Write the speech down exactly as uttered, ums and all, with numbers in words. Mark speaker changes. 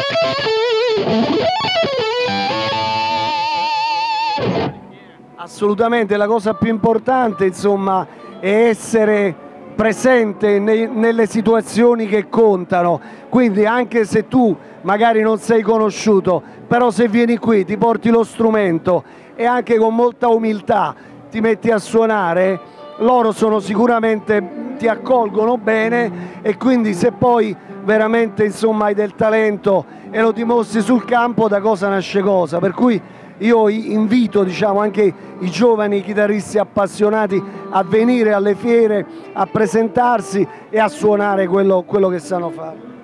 Speaker 1: Assolutamente, la cosa più importante, insomma, è essere presente nei, nelle situazioni che contano. Quindi anche se tu magari non sei conosciuto, però se vieni qui, ti porti lo strumento e anche con molta umiltà ti metti a suonare, loro sono sicuramente, ti accolgono bene, e quindi se poi veramente, insomma, hai del talento e lo dimostri sul campo, da cosa nasce cosa. Per cui io invito, diciamo, anche i giovani chitarristi appassionati a venire alle fiere, a presentarsi e a suonare quello, quello che sanno fare.